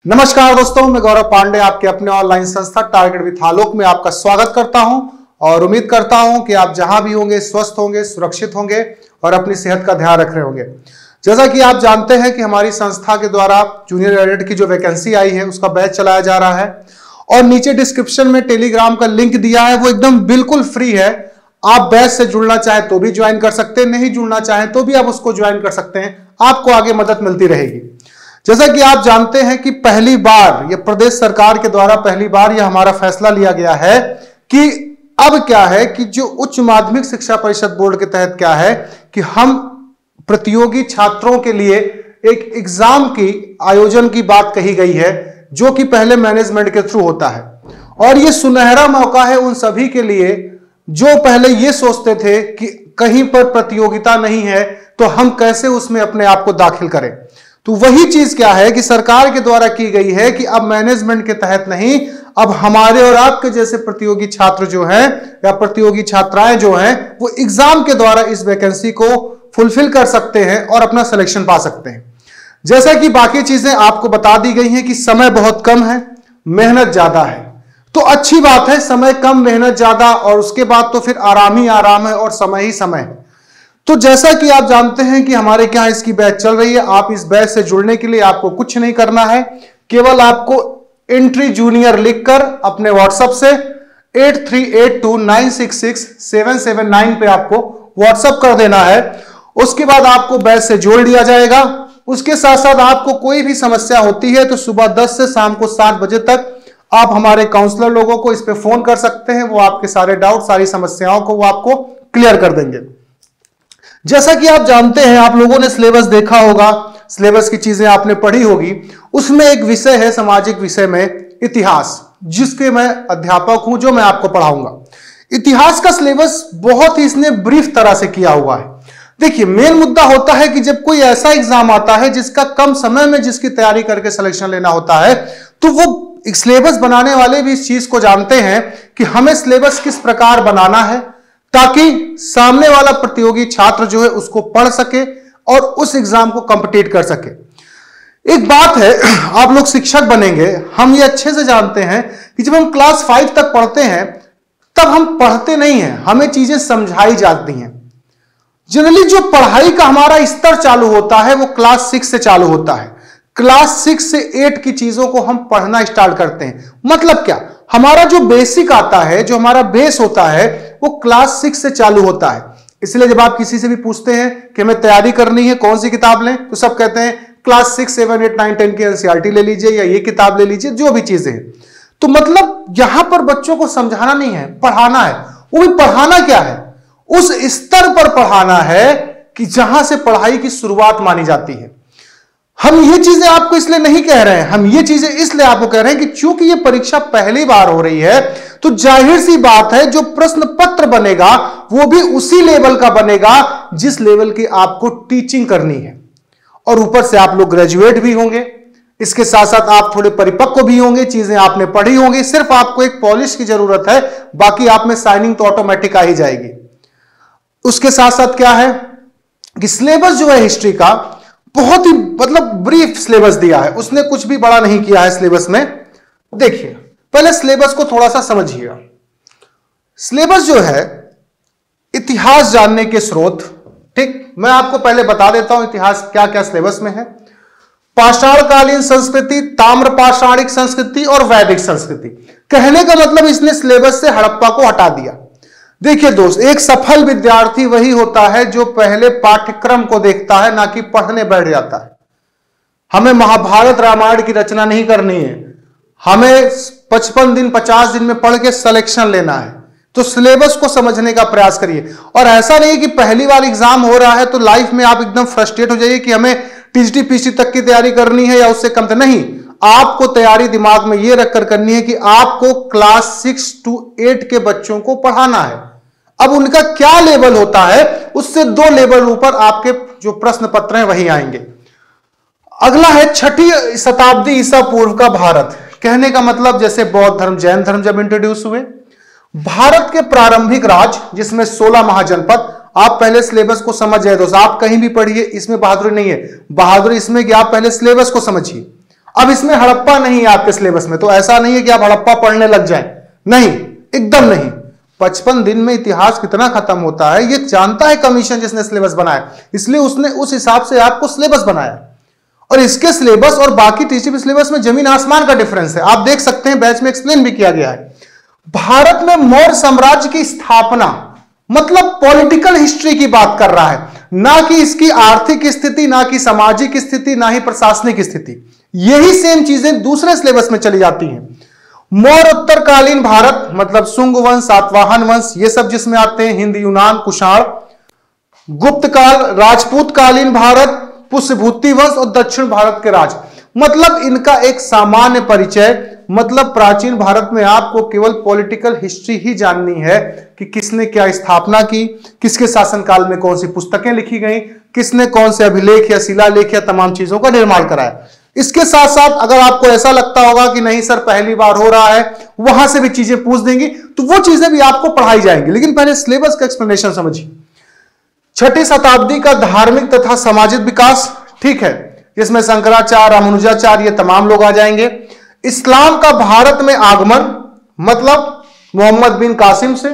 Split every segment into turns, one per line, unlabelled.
नमस्कार दोस्तों, मैं गौरव पांडे आपके अपने ऑनलाइन संस्था टारगेट विथ आलोक में आपका स्वागत करता हूं और उम्मीद करता हूं कि आप जहां भी होंगे स्वस्थ होंगे, सुरक्षित होंगे और अपनी सेहत का ध्यान रख रहे होंगे। जैसा कि आप जानते हैं कि हमारी संस्था के द्वारा जूनियर एडिट की जो वैकेंसी आई है उसका बैच चलाया जा रहा है और नीचे डिस्क्रिप्शन में टेलीग्राम का लिंक दिया है, वो एकदम बिल्कुल फ्री है। आप बैच से जुड़ना चाहें तो भी ज्वाइन कर सकते हैं, नहीं जुड़ना चाहें तो भी आप उसको ज्वाइन कर सकते हैं, आपको आगे मदद मिलती रहेगी। जैसा कि आप जानते हैं कि पहली बार ये प्रदेश सरकार के द्वारा पहली बार यह हमारा फैसला लिया गया है कि अब क्या है कि जो उच्च माध्यमिक शिक्षा परिषद बोर्ड के तहत क्या है कि हम प्रतियोगी छात्रों के लिए एक एग्जाम की आयोजन की बात कही गई है, जो कि पहले मैनेजमेंट के थ्रू होता है। और ये सुनहरा मौका है उन सभी के लिए जो पहले ये सोचते थे कि कहीं पर प्रतियोगिता नहीं है तो हम कैसे उसमें अपने आप को दाखिल करें। तो वही चीज क्या है कि सरकार के द्वारा की गई है कि अब मैनेजमेंट के तहत नहीं, अब हमारे और आपके जैसे प्रतियोगी छात्र जो हैं या प्रतियोगी छात्राएं जो हैं वो एग्जाम के द्वारा इस वैकेंसी को फुलफिल कर सकते हैं और अपना सिलेक्शन पा सकते हैं। जैसा कि बाकी चीजें आपको बता दी गई हैं कि समय बहुत कम है, मेहनत ज्यादा है, तो अच्छी बात है। समय कम, मेहनत ज्यादा और उसके बाद तो फिर आराम ही आराम है और समय ही समय है। तो जैसा कि आप जानते हैं कि हमारे क्या इसकी बैच चल रही है। आप इस बैच से जुड़ने के लिए आपको कुछ नहीं करना है, केवल आपको एंट्री जूनियर लिखकर अपने व्हाट्सएप से 8382966779 पे आपको व्हाट्सएप कर देना है। उसके बाद आपको बैच से जोड़ लिया जाएगा। उसके साथ साथ आपको कोई भी समस्या होती है तो सुबह 10 से शाम को 7 बजे तक आप हमारे काउंसलर लोगों को इस पे फोन कर सकते हैं। वो आपके सारे डाउट, सारी समस्याओं को वो आपको क्लियर कर देंगे। जैसा कि आप जानते हैं, आप लोगों ने सिलेबस देखा होगा, सिलेबस की चीजें आपने पढ़ी होगी। उसमें एक विषय है सामाजिक विषय में इतिहास, जिसके मैं अध्यापक हूं, जो मैं आपको पढ़ाऊंगा। इतिहास का सिलेबस बहुत ही इसने ब्रीफ तरह से किया हुआ है। देखिए, मेन मुद्दा होता है कि जब कोई ऐसा एग्जाम आता है जिसका कम समय में जिसकी तैयारी करके सिलेक्शन लेना होता है, तो वो सिलेबस बनाने वाले भी इस चीज को जानते हैं कि हमें सिलेबस किस प्रकार बनाना है ताकि सामने वाला प्रतियोगी छात्र जो है उसको पढ़ सके और उस एग्जाम को कॉम्पिटिट कर सके। एक बात है, आप लोग शिक्षक बनेंगे, हम ये अच्छे से जानते हैं कि जब हम क्लास 5 तक पढ़ते हैं तब हम पढ़ते नहीं हैं, हमें चीजें समझाई जाती हैं। जनरली जो पढ़ाई का हमारा स्तर चालू होता है वो क्लास 6 से चालू होता है। क्लास 6 से 8 की चीजों को हम पढ़ना स्टार्ट करते हैं। मतलब क्या, हमारा जो बेसिक आता है, जो हमारा बेस होता है, वो क्लास 6 से चालू होता है। इसलिए जब आप किसी से भी पूछते हैं कि हमें तैयारी करनी है, कौन सी किताब लें, तो सब कहते हैं क्लास 6, 7, 8, 9, 10 की एनसीईआरटी ले लीजिए या ये किताब ले लीजिए, जो भी चीजें हैं। तो मतलब यहां पर बच्चों को समझाना नहीं है, पढ़ाना है। वो भी पढ़ाना क्या है, उस स्तर पर पढ़ाना है कि जहां से पढ़ाई की शुरुआत मानी जाती है। हम ये चीजें आपको इसलिए नहीं कह रहे हैं, हम ये चीजें इसलिए आपको कह रहे हैं कि चूंकि ये परीक्षा पहली बार हो रही है तो जाहिर सी बात है जो प्रश्न पत्र बनेगा वो भी उसी लेवल का बनेगा जिस लेवल की आपको टीचिंग करनी है। और ऊपर से आप लोग ग्रेजुएट भी होंगे, इसके साथ साथ आप थोड़े परिपक्व भी होंगे, चीजें आपने पढ़ी होंगी, सिर्फ आपको एक पॉलिश की जरूरत है, बाकी आप में शाइनिंग तो ऑटोमेटिक आ ही जाएगी। उसके साथ साथ क्या है कि सिलेबस जो है हिस्ट्री का बहुत ही मतलब ब्रीफ सिलेबस दिया है, उसने कुछ भी बड़ा नहीं किया है सिलेबस में। देखिए, पहले सिलेबस को थोड़ा सा समझिएगा। सिलेबस जो है इतिहास जानने के स्रोत, ठीक, मैं आपको पहले बता देता हूं इतिहास क्या क्या सिलेबस में है। पाषाणकालीन संस्कृति, ताम्रपाषाणिक संस्कृति और वैदिक संस्कृति। कहने का मतलब इसने सिलेबस से हड़प्पा को हटा दिया। देखिए दोस्त, एक सफल विद्यार्थी वही होता है जो पहले पाठ्यक्रम को देखता है, ना कि पढ़ने बैठ जाता है। हमें महाभारत रामायण की रचना नहीं करनी है, हमें 55 दिन 50 दिन में पढ़ के सिलेक्शन लेना है। तो सिलेबस को समझने का प्रयास करिए। और ऐसा नहीं कि पहली बार एग्जाम हो रहा है तो लाइफ में आप एकदम फ्रस्ट्रेट हो जाइए कि हमें टीजीटी पीसी तक की तैयारी करनी है या उससे कम। नहीं, आपको तैयारी दिमाग में यह रखकर करनी है कि आपको क्लास 6 to 8 के बच्चों को पढ़ाना है। अब उनका क्या लेवल होता है, उससे 2 लेवल ऊपर आपके जो प्रश्न पत्र हैं वही आएंगे। अगला है 6ठी शताब्दी ईसा पूर्व का भारत। कहने का मतलब जैसे बौद्ध धर्म, जैन धर्म जब इंट्रोड्यूस हुए, भारत के प्रारंभिक राज्य जिसमें 16 महाजनपद। आप पहले सिलेबस को समझ जाए दोस्त, आप कहीं भी पढ़िए, इसमें बहादुरी नहीं है। बहादुरी इसमें कि आप पहले सिलेबस को समझिए। अब इसमें हड़प्पा नहीं है आपके सिलेबस में, तो ऐसा नहीं है कि आप हड़प्पा पढ़ने लग जाएं, नहीं, एकदम नहीं। 55 दिन में इतिहास कितना खत्म होता है ये जानता है कमीशन जिसने सिलेबस बनाया, इसलिए उसने उस हिसाब से आपको सिलेबस बनाया। और इसके सिलेबस और बाकी टीसीपी सिलेबस में जमीन आसमान का डिफरेंस है, आप देख सकते हैं, बैच में एक्सप्लेन भी किया गया है। भारत में मौर्य साम्राज्य की स्थापना मतलब पॉलिटिकल हिस्ट्री की बात कर रहा है, ना कि इसकी आर्थिक स्थिति, ना कि सामाजिक स्थिति, ना ही प्रशासनिक स्थिति। यही सेम चीजें दूसरे सिलेबस में चली जाती हैं। मौर्य उत्तरकालीन भारत मतलब शुंग वंश, सातवाहन वंश, ये सब जिसमें आते हैं, हिंद, यूनान, कुषाण, गुप्त काल, राजपूत कालीन भारत, पुष्यभूति वंश और दक्षिण भारत के राज, मतलब इनका एक सामान्य परिचय। मतलब प्राचीन भारत में आपको केवल पॉलिटिकल हिस्ट्री ही जाननी है कि किसने क्या स्थापना की, किसके शासनकाल में कौन सी पुस्तकें लिखी गई, किसने कौन से अभिलेख या शिलालेख या तमाम चीजों का निर्माण कराया। इसके साथ साथ अगर आपको ऐसा लगता होगा कि नहीं सर पहली बार हो रहा है, वहां से भी चीजें पूछ देंगी, तो वो चीजें भी आपको पढ़ाई जाएंगी। लेकिन पहले सिलेबस का एक्सप्लेनेशन समझिए। 6ठी शताब्दी का धार्मिक तथा सामाजिक विकास, ठीक है, जिसमें शंकराचार्य, रामानुजाचार्य, ये तमाम लोग आ जाएंगे। इस्लाम का भारत में आगमन मतलब मोहम्मद बिन कासिम से।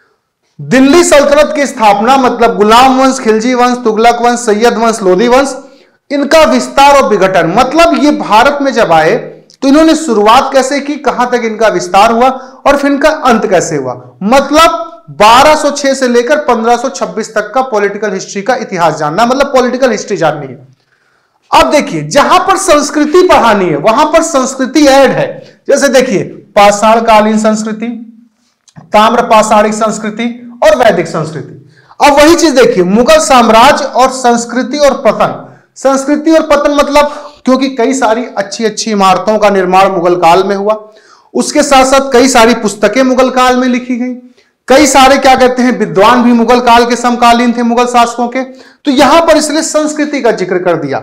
दिल्ली सल्तनत की स्थापना मतलब गुलाम वंश, खिलजी वंश, तुगलक वंश, सैयद वंश, लोधी वंश, इनका विस्तार और विघटन। मतलब ये भारत में जब आए तो इन्होंने शुरुआत कैसे की, कहां तक इनका विस्तार हुआ और फिर इनका अंत कैसे हुआ। मतलब 1206 से लेकर 1526 तक का पॉलिटिकल हिस्ट्री का इतिहास जानना, मतलब पॉलिटिकल हिस्ट्री जाननी है। अब देखिए, जहां पर संस्कृति पढ़ानी है वहां पर संस्कृति ऐड है। जैसे देखिए, पाषाण कालीन संस्कृति, ताम्र पाषाणिक संस्कृति और वैदिक संस्कृति। अब वही चीज देखिए, मुगल साम्राज्य और संस्कृति और पतन। संस्कृति और पतन मतलब क्योंकि कई सारी अच्छी अच्छी इमारतों का निर्माण मुगल काल में हुआ, उसके साथ साथ कई सारी पुस्तकें मुगल काल में लिखी गई, कई सारे क्या कहते हैं विद्वान भी मुगल काल के समकालीन थे मुगल शासकों के, तो यहां पर इसलिए संस्कृति का जिक्र कर दिया।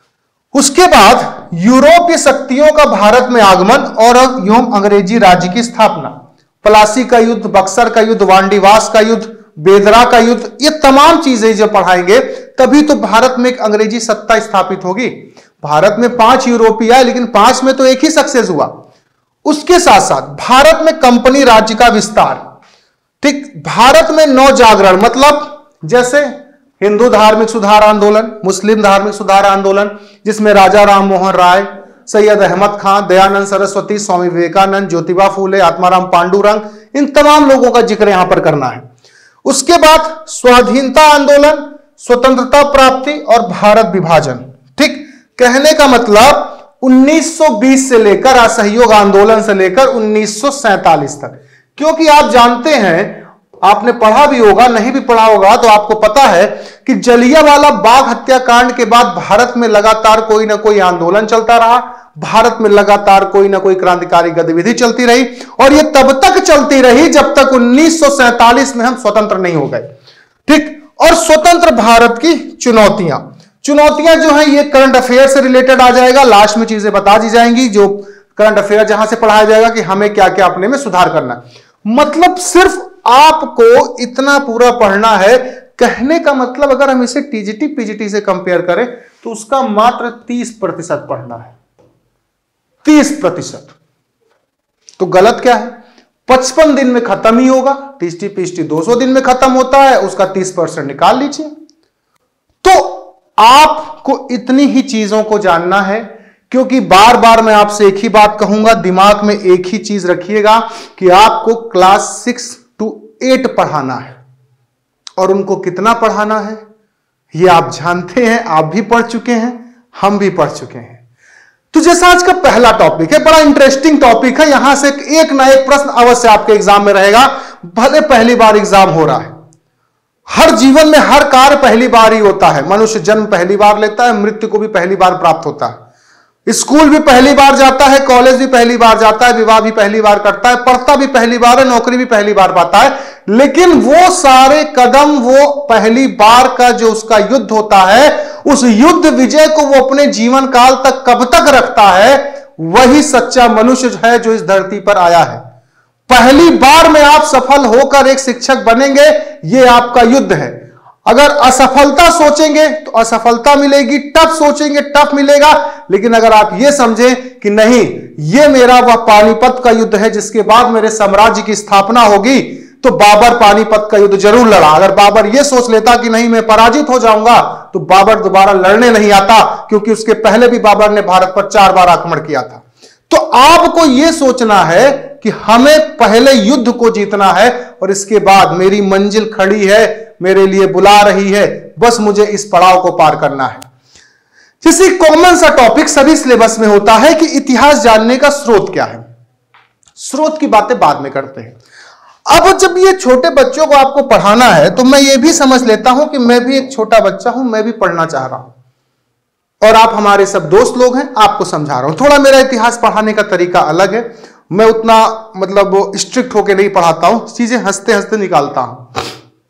उसके बाद यूरोपीय शक्तियों का भारत में आगमन और एवं अंग्रेजी राज्य की स्थापना। प्लासी का युद्ध, बक्सर का युद्ध, वांडीवास का युद्ध, बेदरा का युद्ध, ये तमाम चीजें जब पढ़ाएंगे तभी तो भारत में एक अंग्रेजी सत्ता स्थापित होगी। भारत में 5 यूरोपीय आए लेकिन 5 में तो एक ही सक्सेस हुआ। उसके साथ साथ भारत में कंपनी राज्य का विस्तार, ठीक, भारत में नौ जागरण मतलब जैसे हिंदू धार्मिक सुधार आंदोलन, मुस्लिम धार्मिक सुधार आंदोलन जिसमें राजा राम मोहन राय, सैयद अहमद खान, दयानंद सरस्वती, स्वामी विवेकानंद, ज्योतिबा फूले, आत्माराम पांडुरंग, इन तमाम लोगों का जिक्र यहां पर करना है। उसके बाद स्वाधीनता आंदोलन, स्वतंत्रता प्राप्ति और भारत विभाजन। ठीक, कहने का मतलब 1920 से लेकर असहयोग आंदोलन से लेकर 1947 तक, क्योंकि आप जानते हैं, आपने पढ़ा भी होगा, नहीं भी पढ़ा होगा तो आपको पता है कि जलियांवाला बाग हत्याकांड के बाद भारत में लगातार कोई ना कोई आंदोलन चलता रहा, भारत में लगातार कोई ना कोई क्रांतिकारी गतिविधि चलती रही और यह तब तक चलती रही जब तक 1947 में हम स्वतंत्र नहीं हो गए। ठीक, और स्वतंत्र भारत की चुनौतियां जो है ये करंट अफेयर से रिलेटेड आ जाएगा, लास्ट में चीजें बता दी जाएंगी जो करंट अफेयर जहां से पढ़ाया जाएगा कि हमें क्या क्या अपने में सुधार करना है। मतलब सिर्फ आपको इतना पूरा पढ़ना है। कहने का मतलब अगर हम इसे टीजीटी पीजीटी से कंपेयर करें तो उसका मात्र 30% पढ़ना है, 30%। तो गलत क्या है, 55 दिन में खत्म ही होगा। टीजीटी पीजीटी 200 दिन में खत्म होता है, उसका 30% निकाल लीजिए। तो आपको इतनी ही चीजों को जानना है, क्योंकि बार बार मैं आपसे एक ही बात कहूंगा, दिमाग में एक ही चीज रखिएगा कि आपको क्लास 6 to 8 पढ़ाना है और उनको कितना पढ़ाना है ये आप जानते हैं, आप भी पढ़ चुके हैं, हम भी पढ़ चुके हैं। तो जैसा आज का पहला टॉपिक है, बड़ा इंटरेस्टिंग टॉपिक है, यहां से एक ना एक प्रश्न अवश्य आपके एग्जाम में रहेगा, भले पहली बार एग्जाम हो रहा है। हर जीवन में हर कार्य पहली बार ही होता है, मनुष्य जन्म पहली बार लेता है, मृत्यु को भी पहली बार प्राप्त होता है, स्कूल भी पहली बार जाता है, कॉलेज भी पहली बार जाता है, विवाह भी पहली बार करता है, पढ़ता भी पहली बार है, नौकरी भी पहली बार पाता है। लेकिन वो सारे कदम, वो पहली बार का जो उसका युद्ध होता है, उस युद्ध विजय को वो अपने जीवन काल तक कब तक रखता है, वही सच्चा मनुष्य है जो इस धरती पर आया है। पहली बार में आप सफल होकर एक शिक्षक बनेंगे, ये आपका युद्ध है। अगर असफलता सोचेंगे तो असफलता मिलेगी, टफ सोचेंगे टफ मिलेगा। लेकिन अगर आप यह समझें कि नहीं, यह मेरा वह पानीपत का युद्ध है जिसके बाद मेरे साम्राज्य की स्थापना होगी, तो बाबर पानीपत का युद्ध जरूर लड़ा। अगर बाबर यह सोच लेता कि नहीं मैं पराजित हो जाऊंगा, तो बाबर दोबारा लड़ने नहीं आता, क्योंकि उसके पहले भी बाबर ने भारत पर 4 बार आक्रमण किया था। तो आपको यह सोचना है कि हमें पहले युद्ध को जीतना है और इसके बाद मेरी मंजिल खड़ी है, मेरे लिए बुला रही है, बस मुझे इस पड़ाव को पार करना है। जैसे कॉमन सा टॉपिक सभी सिलेबस में होता है कि इतिहास जानने का स्रोत क्या है। स्रोत की बातें बाद में करते हैं। अब जब ये छोटे बच्चों को आपको पढ़ाना है, तो मैं ये भी समझ लेता हूं कि मैं भी एक छोटा बच्चा हूं, मैं भी पढ़ना चाह रहा हूं, और आप हमारे सब दोस्त लोग हैं, आपको समझा रहा हूं। थोड़ा मेरा इतिहास पढ़ाने का तरीका अलग है, मैं उतना मतलब स्ट्रिक्ट होकर नहीं पढ़ाता हूं, चीजें हंसते हंसते निकालता हूं।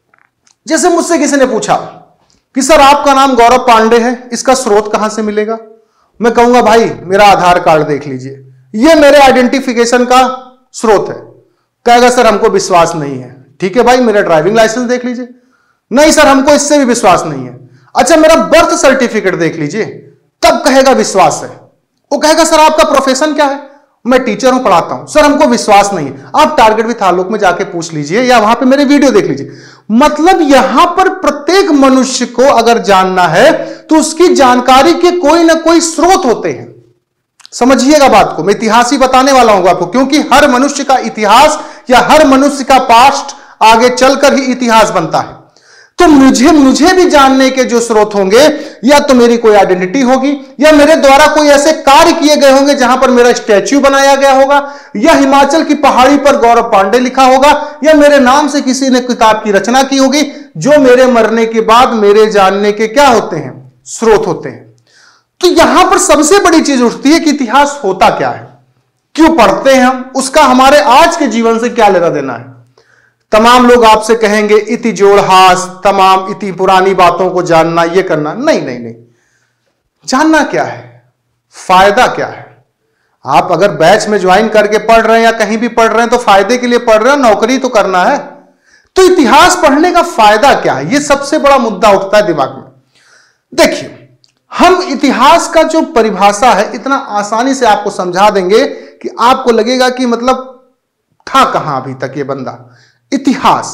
जैसे मुझसे किसी ने पूछा कि सर आपका नाम गौरव पांडे है, इसका स्रोत कहां से मिलेगा? मैं कहूंगा भाई मेरा आधार कार्ड देख लीजिए, यह मेरे आइडेंटिफिकेशन का स्रोत है। कहेगा सर हमको विश्वास नहीं है। ठीक है भाई, मेरा ड्राइविंग लाइसेंस देख लीजिए। नहीं सर हमको इससे भी विश्वास नहीं है। अच्छा मेरा बर्थ सर्टिफिकेट देख लीजिए, तब कहेगा विश्वास है। वो कहेगा सर आपका प्रोफेशन क्या है? मैं टीचर हूं, पढ़ाता हूं। सर हमको विश्वास नहीं है। आप टारगेट विथ आलोक में जाके पूछ लीजिए, या वहां पे मेरे वीडियो देख लीजिए। मतलब यहां पर प्रत्येक मनुष्य को अगर जानना है तो उसकी जानकारी के कोई ना कोई स्रोत होते हैं। समझिएगा बात को, मैं इतिहास ही बताने वाला हूं आपको, क्योंकि हर मनुष्य का इतिहास या हर मनुष्य का पास्ट आगे चलकर ही इतिहास बनता है। तो मुझे भी जानने के जो स्रोत होंगे, या तो मेरी कोई आइडेंटिटी होगी, या मेरे द्वारा कोई ऐसे कार्य किए गए होंगे जहां पर मेरा स्टैच्यू बनाया गया होगा, या हिमाचल की पहाड़ी पर गौरव पांडे लिखा होगा, या मेरे नाम से किसी ने किताब की रचना की होगी, जो मेरे मरने के बाद मेरे जानने के क्या होते हैं? स्रोत होते हैं। तो यहां पर सबसे बड़ी चीज उठती है कि इतिहास होता क्या है, क्यों पढ़ते हैं हम, उसका हमारे आज के जीवन से क्या लेना देना है। तमाम लोग आपसे कहेंगे इति जोड़हास, तमाम इति पुरानी बातों को जानना, यह करना। नहीं नहीं नहीं, जानना क्या है, फायदा क्या है। आप अगर बैच में ज्वाइन करके पढ़ रहे हैं या कहीं भी पढ़ रहे हैं तो फायदे के लिए पढ़ रहे हैं, नौकरी तो करना है। तो इतिहास पढ़ने का फायदा क्या है, यह सबसे बड़ा मुद्दा उठता है दिमाग में। देखिए, हम इतिहास का जो परिभाषा है इतना आसानी से आपको समझा देंगे कि आपको लगेगा कि मतलब था कहां अभी तक ये बंदा। इतिहास,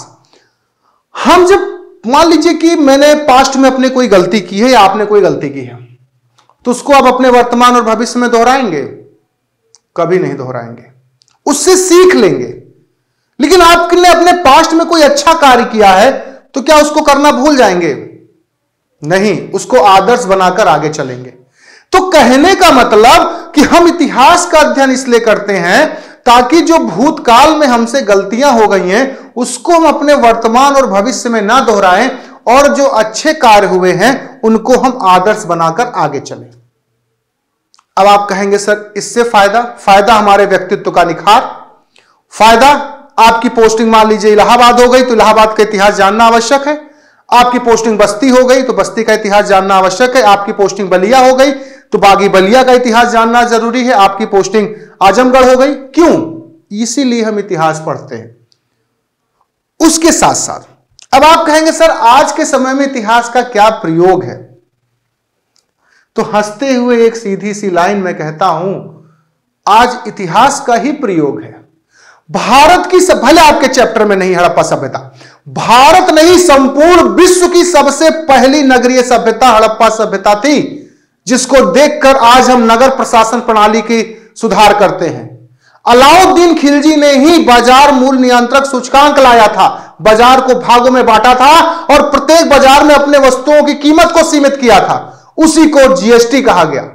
हम जब मान लीजिए कि मैंने पास्ट में अपने कोई गलती की है या आपने कोई गलती की है, तो उसको आप अपने वर्तमान और भविष्य में दोहराएंगे? कभी नहीं दोहराएंगे, उससे सीख लेंगे। लेकिन आपने अपने पास्ट में कोई अच्छा कार्य किया है तो क्या उसको करना भूल जाएंगे? नहीं, उसको आदर्श बनाकर आगे चलेंगे। तो कहने का मतलब कि हम इतिहास का अध्ययन इसलिए करते हैं ताकि जो भूतकाल में हमसे गलतियां हो गई हैं उसको हम अपने वर्तमान और भविष्य में ना दोहराएं, और जो अच्छे कार्य हुए हैं उनको हम आदर्श बनाकर आगे चलें। अब आप कहेंगे सर इससे फायदा हमारे व्यक्तित्व का निखार, फायदा आपकी पोस्टिंग मान लीजिए इलाहाबाद हो गई तो इलाहाबाद का इतिहास जानना आवश्यक है। आपकी पोस्टिंग बस्ती हो गई तो बस्ती का इतिहास जानना आवश्यक है। आपकी पोस्टिंग बलिया हो गई तो बागी बलिया का इतिहास जानना जरूरी है। आपकी पोस्टिंग आजमगढ़ हो गई, क्यों? इसीलिए हम इतिहास पढ़ते हैं। उसके साथ साथ अब आप कहेंगे सर आज के समय में इतिहास का क्या प्रयोग है, तो हंसते हुए एक सीधी सी लाइन में कहता हूं, आज इतिहास का ही प्रयोग है। भारत की भले आपके चैप्टर में नहीं हड़प्पा सभ्यता, भारत नहीं संपूर्ण विश्व की सबसे पहली नगरीय सभ्यता हड़प्पा सभ्यता थी, जिसको देखकर आज हम नगर प्रशासन प्रणाली की सुधार करते हैं। अलाउद्दीन खिलजी ने ही बाजार मूल्य नियंत्रक सूचकांक लाया था, बाजार को भागों में बांटा था और प्रत्येक बाजार में अपने वस्तुओं की कीमत को सीमित किया था। उसी को जीएसटी कहा गया।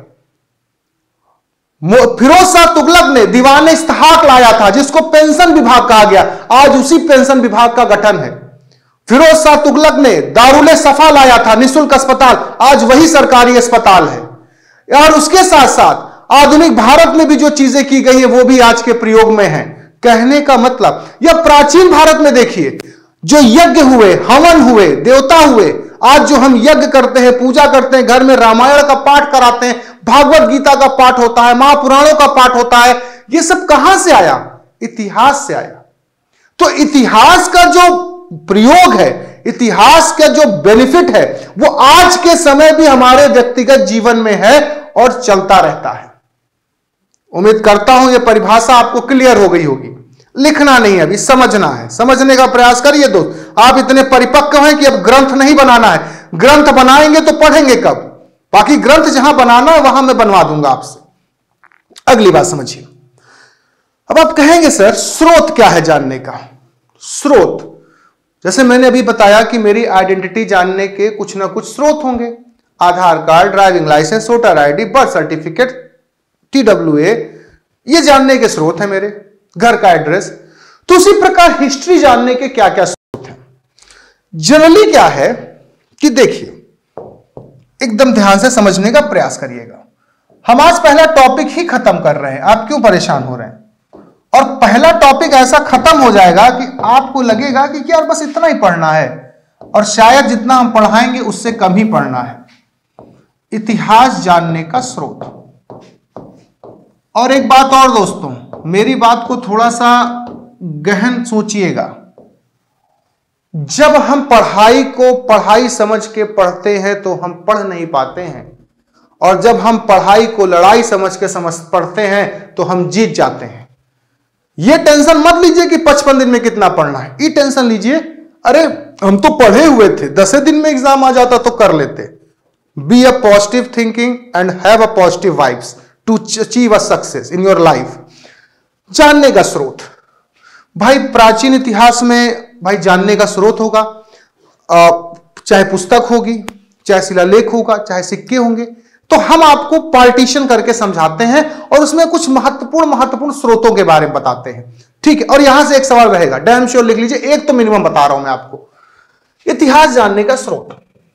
फिरोज शाह तुगलक ने दीवान इस्तेहाक लाया था, जिसको पेंशन विभाग कहा गया। आज उसी पेंशन विभाग का गठन है। फिरोज शाह तुगलक ने दारुल सफा लाया था, निःशुल्क अस्पताल, आज वही सरकारी अस्पताल है। और उसके साथ साथ आधुनिक भारत में भी जो चीजें की गई है वो भी आज के प्रयोग में है। कहने का मतलब, यह प्राचीन भारत में देखिए जो यज्ञ हुए, हवन हुए, देवता हुए, आज जो हम यज्ञ करते हैं, पूजा करते हैं, घर में रामायण का पाठ कराते हैं, भागवत गीता का पाठ होता है, महापुराणों का पाठ होता है, ये सब कहां से आया? इतिहास से आया। तो इतिहास का जो प्रयोग है, इतिहास का जो बेनिफिट है वो आज के समय भी हमारे व्यक्तिगत जीवन में है और चलता रहता है। उम्मीद करता हूं यह परिभाषा आपको क्लियर हो गई होगी। लिखना नहीं, अभी समझना है। समझने का प्रयास करिए दोस्त। आप इतने परिपक्व हैं कि अब ग्रंथ नहीं बनाना है। ग्रंथ बनाएंगे तो पढ़ेंगे कब? बाकी ग्रंथ जहां बनाना है वहां मैं बनवा दूंगा आपसे। अगली बात समझिए। अब आप कहेंगे सर स्रोत क्या है जानने का? स्रोत, जैसे मैंने अभी बताया कि मेरी आइडेंटिटी जानने के कुछ ना कुछ स्रोत होंगे। Aadhaar card, driving licence, voter ID, birth certificate, TWA, ये जानने के स्रोत है मेरे। घर का एड्रेस। तो उसी प्रकार हिस्ट्री जानने के क्या क्या स्रोत हैं? जनरली क्या है कि देखिए, एकदम ध्यान से समझने का प्रयास करिएगा। हम आज पहला टॉपिक ही खत्म कर रहे हैं। आप क्यों परेशान हो रहे हैं? और पहला टॉपिक ऐसा खत्म हो जाएगा कि आपको लगेगा कि यार बस इतना ही पढ़ना है, और शायद जितना हम पढ़ाएंगे उससे कम ही पढ़ना है। इतिहास जानने का स्रोत। और एक बात और दोस्तों, मेरी बात को थोड़ा सा गहन सोचिएगा। जब हम पढ़ाई को पढ़ाई समझ के पढ़ते हैं तो हम पढ़ नहीं पाते हैं, और जब हम पढ़ाई को लड़ाई समझ के पढ़ते हैं तो हम जीत जाते हैं। यह टेंशन मत लीजिए कि 55 दिन में कितना पढ़ना है। ये टेंशन लीजिए, अरे हम तो पढ़े हुए थे, 10 दिन में एग्जाम आ जाता तो कर लेते। Be a positive thinking and have a positive vibes to achieve a success in your life. जानने का स्रोत भाई, प्राचीन इतिहास में भाई जानने का स्रोत होगा, चाहे पुस्तक होगी, चाहे शिलालेख होगा, चाहे सिक्के होंगे। तो हम आपको पार्टीशन करके समझाते हैं और उसमें कुछ महत्वपूर्ण स्रोतों के बारे में बताते हैं, ठीक है। और यहां से एक सवाल रहेगा, डैम श्योर लिख लीजिए, एक तो मिनिमम बता रहा हूं मैं आपको। इतिहास जानने का स्रोत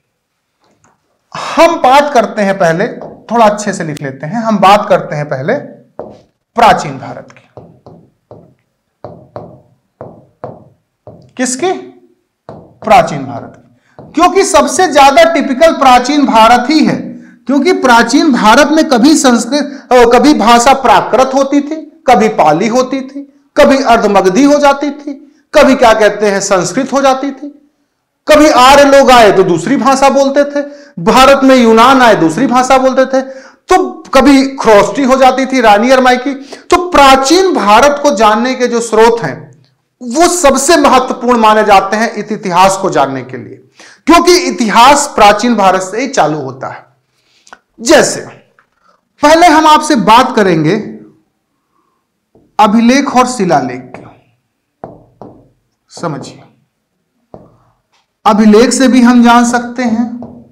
हम बात करते हैं, पहले थोड़ा अच्छे से लिख लेते हैं। हम बात करते हैं पहले प्राचीन भारत की। किसकी? प्राचीन भारत की। क्योंकि सबसे ज्यादा टिपिकल प्राचीन भारत ही है, क्योंकि प्राचीन भारत में कभी संस्कृत, कभी भाषा प्राकृत होती थी, कभी पाली होती थी, कभी अर्धमगधी हो जाती थी, कभी क्या कहते हैं संस्कृत हो जाती थी, कभी आर्य लोग आए तो दूसरी भाषा बोलते थे, भारत में यूनान आए दूसरी भाषा बोलते थे, तो कभी ख्रोष्टी हो जाती थी, रानी अरमाई की। तो प्राचीन भारत को जानने के जो स्रोत हैं वो सबसे महत्वपूर्ण माने जाते हैं इतिहास को जानने के लिए, क्योंकि इतिहास प्राचीन भारत से ही चालू होता है। जैसे पहले हम आपसे बात करेंगे अभिलेख और शिलालेख की। समझिए, अभिलेख से भी हम जान सकते हैं,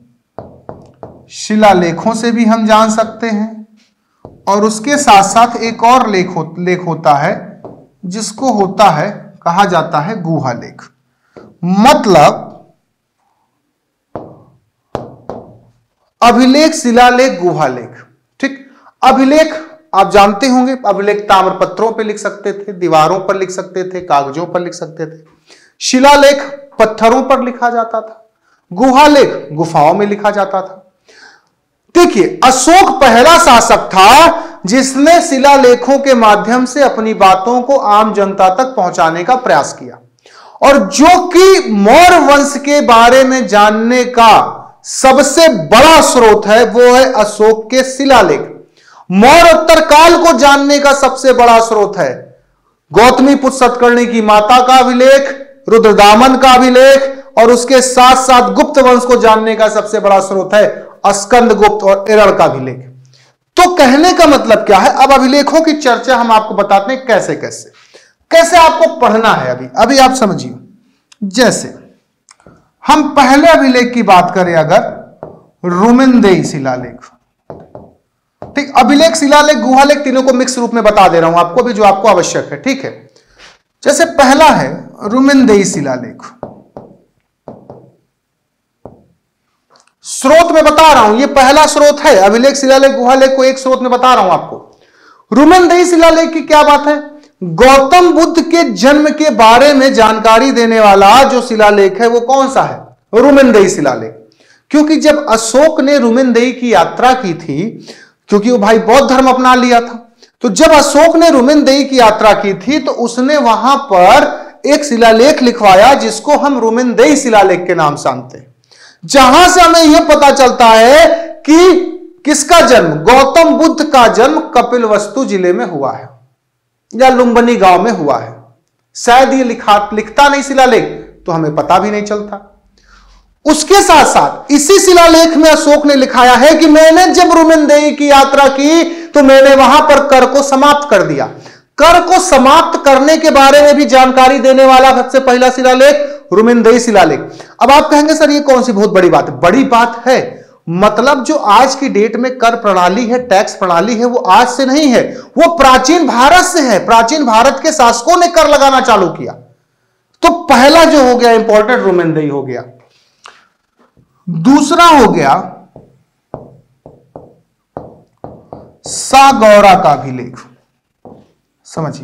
शिलालेखों से भी हम जान सकते हैं, और उसके साथ साथ एक और लेख होता है जिसको होता है, कहा जाता है गुहा लेख। मतलब अभिलेख, शिलालेख, गुहा लेख, ठीक। अभिलेख आप जानते होंगे, अभिलेख ताम्रपत्रों पे लिख सकते थे, दीवारों पर लिख सकते थे, कागजों पर लिख सकते थे। शिलालेख पत्थरों पर लिखा जाता था, गुहालेख गुफाओं में लिखा जाता था। देखिए, अशोक पहला शासक था जिसने शिलालेखों के माध्यम से अपनी बातों को आम जनता तक पहुंचाने का प्रयास किया, और जो कि मौर्य वंश के बारे में जानने का सबसे बड़ा स्रोत है वो है अशोक के शिलालेख। मौर्योत्तर काल को जानने का सबसे बड़ा स्रोत है गौतमी पुत्र सतकर्णी की माता का अभिलेख, रुद्रदामन का अभिलेख, और उसके साथ साथ गुप्त वंश को जानने का सबसे बड़ा स्रोत है स्कंदगुप्त और एरड़ का अभिलेख। तो कहने का मतलब क्या है, अब अभिलेखों की चर्चा हम आपको बताते हैं कैसे कैसे कैसे आपको पढ़ना है। अभी आप समझिए, जैसे हम पहले अभिलेख की बात करें, अगर रुमेनदेई शिलालेख, ठीक। अभिलेख, शिलालेख, गुहालेख तीनों को मिक्स रूप में बता दे रहा हूं आपको भी, जो आपको आवश्यक है, ठीक है। जैसे पहला है रुमेनदेई शिलालेख। स्रोत में बता रहा हूं, ये पहला स्रोत है। अभिलेख, शिलालेख, गुहालेख को एक स्रोत में बता रहा हूं आपको। रुमेनदेई शिलालेख की क्या बात है? गौतम बुद्ध के जन्म के बारे में जानकारी देने वाला जो शिलालेख है वो कौन सा है? रुमेनदेई शिलालेख। क्योंकि जब अशोक ने रुमेनदेई की यात्रा की थी, क्योंकि वो भाई बौद्ध धर्म अपना लिया था, तो जब अशोक ने रुमेनदेई की यात्रा की थी तो उसने वहां पर एक शिलालेख लिखवाया जिसको हम रुमेनदेई शिलालेख के नाम से जानते हैं, जहां से हमें यह पता चलता है कि किसका जन्म, गौतम बुद्ध का जन्म कपिलवस्तु जिले में हुआ है या लुम्बिनी गांव में हुआ है। शायद ये लिखता नहीं शिलालेख तो हमें पता भी नहीं चलता। उसके साथ साथ इसी शिलालेख में अशोक ने लिखाया है कि मैंने जब रुमेनदेई की यात्रा की तो मैंने वहां पर कर को समाप्त कर दिया। कर को समाप्त करने के बारे में भी जानकारी देने वाला सबसे पहला शिलालेख रुमेनदेई शिलालेख। अब आप कहेंगे सर ये कौन सी बहुत बड़ी बात है? बड़ी बात है, मतलब जो आज की डेट में कर प्रणाली है, टैक्स प्रणाली है, वो आज से नहीं है, वो प्राचीन भारत से है। प्राचीन भारत के शासकों ने कर लगाना चालू किया। तो पहला जो हो गया इंपॉर्टेंट रुमेनदेई हो गया। दूसरा हो गया सागौरा का अभिलेख। समझिए,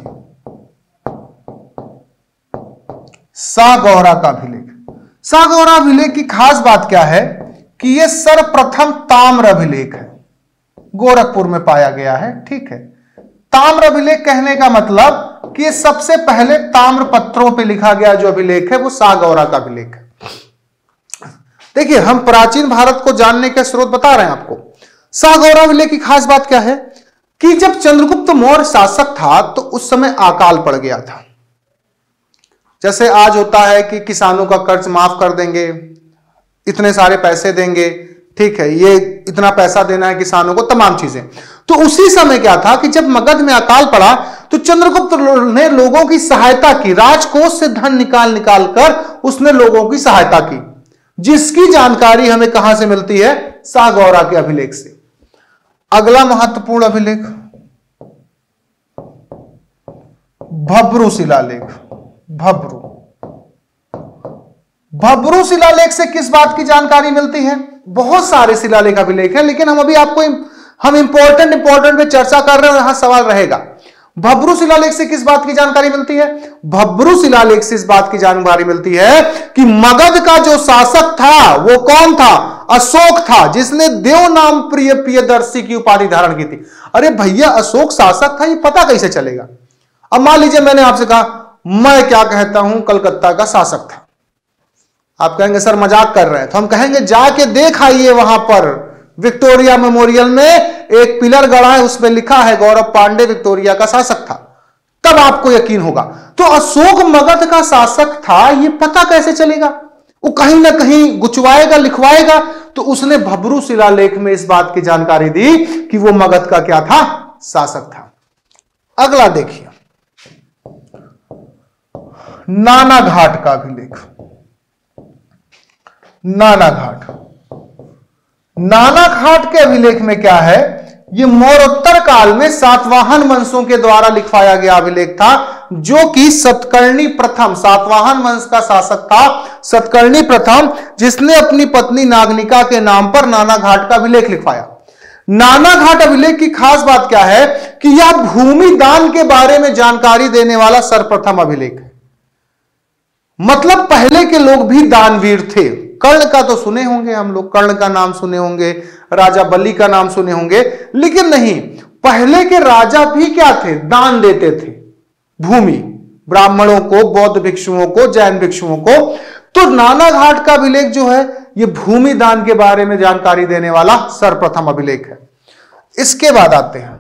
सागौरा का अभिलेख। सागौरा अभिलेख की खास बात क्या है कि यह सर्वप्रथम ताम्र अभिलेख है, गोरखपुर में पाया गया है। ठीक है, ताम्र अभिलेख कहने का मतलब कि यह सबसे पहले ताम्र पत्रों पे लिखा गया जो अभिलेख है वो सागौरा का अभिलेख है। देखिए, हम प्राचीन भारत को जानने के स्रोत बता रहे हैं आपको। सागौरा अभिलेख की खास बात क्या है कि जब चंद्रगुप्त मौर्य शासक था तो उस समय अकाल पड़ गया था। जैसे आज होता है कि किसानों का कर्ज माफ कर देंगे, इतने सारे पैसे देंगे, ठीक है, ये इतना पैसा देना है किसानों को, तमाम चीजें। तो उसी समय क्या था कि जब मगध में अकाल पड़ा तो चंद्रगुप्त ने लोगों की सहायता की, राजकोष से धन निकाल कर उसने लोगों की सहायता की, जिसकी जानकारी हमें कहां से मिलती है? सागौरा के अभिलेख से। अगला महत्वपूर्ण अभिलेख भब्रू शिलालेख। भब्रू शिलालेख से किस बात की जानकारी मिलती है? बहुत सारे शिलालेख अभिलेख हैं, लेकिन हम अभी आपको इंपॉर्टेंट पे चर्चा कर रहे हैं, यहां सवाल रहेगा। भब्रू शिलालेख से किस बात की जानकारी मिलती है? भब्रू शिलालेख से इस बात की जानकारी मिलती है कि मगध का जो शासक था वो कौन था? अशोक था, जिसने देव नाम प्रिय प्रियदर्शी की उपाधि धारण की थी। अरे भैया, अशोक शासक था, ये पता कैसे चलेगा? अब मान लीजिए मैंने आपसे कहा मैं क्या कहता हूं कलकत्ता का शासक था, आप कहेंगे सर मजाक कर रहे हैं, तो हम कहेंगे जाके देख आइए, वहां पर विक्टोरिया मेमोरियल में एक पिलर गड़ा है, उसमें लिखा है गौरव पांडे विक्टोरिया का शासक था, तब आपको यकीन होगा। तो अशोक मगध का शासक था, यह पता कैसे चलेगा? वो कहीं ना कहीं गुचवाएगा, लिखवाएगा। तो उसने भब्रू शिलालेख में इस बात की जानकारी दी कि वो मगध का क्या था? शासक था। अगला देखिए, नानाघाट का अभिलेख। नानाघाट के अभिलेख में क्या है? यह मौर्योत्तर काल में सातवाहन वंशों के द्वारा लिखवाया गया अभिलेख था, जो कि सतकर्णी प्रथम, सातवाहन वंश का शासक था सतकर्णी प्रथम, जिसने अपनी पत्नी नागनिका के नाम पर नानाघाट का अभिलेख लिखवाया। नानाघाट अभिलेख की खास बात क्या है कि यह भूमि दान के बारे में जानकारी देने वाला सर्वप्रथम अभिलेख है। मतलब पहले के लोग भी दानवीर थे। कर्ण का तो सुने होंगे हम लोग, कर्ण का नाम सुने होंगे, राजा बलि का नाम सुने होंगे, लेकिन नहीं, पहले के राजा भी क्या थे? दान देते थे भूमि, ब्राह्मणों को, बौद्ध भिक्षुओं को, जैन भिक्षुओं को। तो नानाघाट का अभिलेख जो है यह भूमि दान के बारे में जानकारी देने वाला सर्वप्रथम अभिलेख है। इसके बाद आते हैं